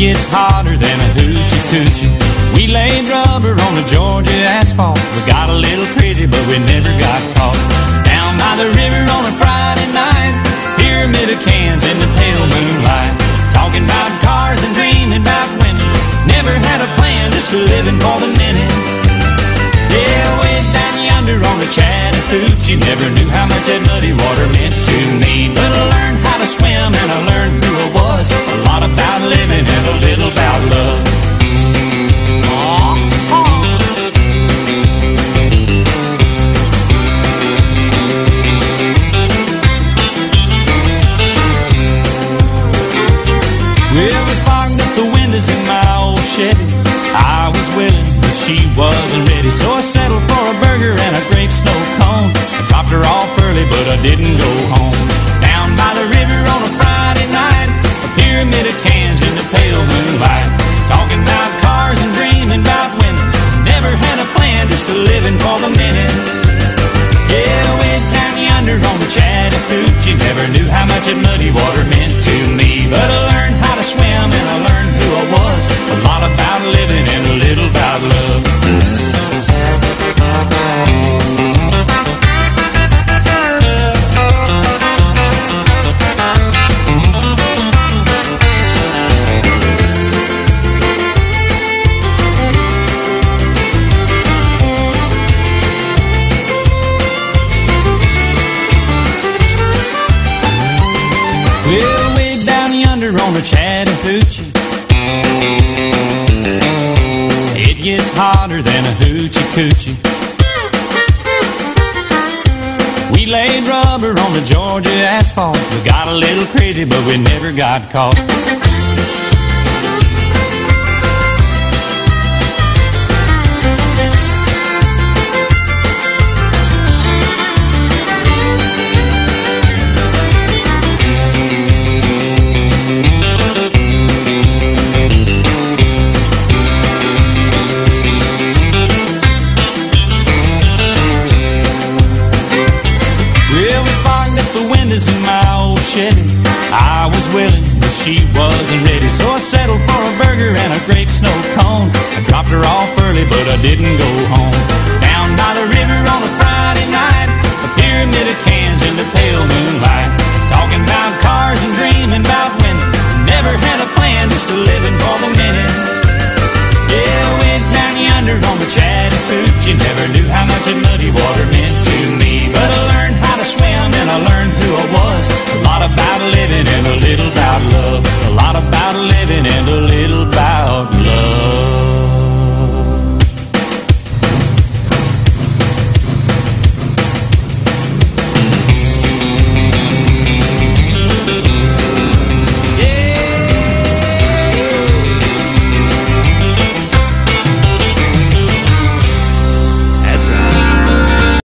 gets hotter than a hoochie coochie. We laid rubber on the Georgia asphalt. We got a little crazy, but we never got caught. Down by the river on a Friday night, pyramid of cans in the pale moonlight, talking about cars and dreaming about women. Never had a plan, just living for the minute. Yeah, way down yonder on the Chattahoochee, never knew how much that muddy water meant to me. But I learned how to swim and I learned who I was. A lot about living and a little about love. Well, we fogged up the windows in my old Chevy. I was willing, but she wasn't ready, so I settled for a burger and a grape snow cone. I dropped her off early, but I didn't go home. Down by the river on a Friday night, a pyramid of cans in the pale moonlight, talking about cars and dreaming about women. Never had a plan, just a living for the minute. Yeah, way down yonder on the Chattahoochee, never knew how much that muddy water meant to me. But I learned how to swim and I learned who I was. A lot about living and a little about love. Well, way down yonder on the Chattahoochee, it gets hotter than a hoochie coochie. We laid rubber on the Georgia asphalt. We got a little crazy, but we never got caught. In my old Chevy, I was willing, but she wasn't ready, so I settled for a burger and a grape snow cone. I dropped her off early, but I didn't go home. Down by the river on a Friday night, a pyramid of cans in the pale moonlight, talking about cars and dreaming about women. Never had a plan, just a living for the minute. Yeah, went down yonder on the Chattahoochee, never knew how much that muddy water meant to me. But I learned how to swim and I learned who I was. A lot about living and a little about love. A lot about living and a little about love.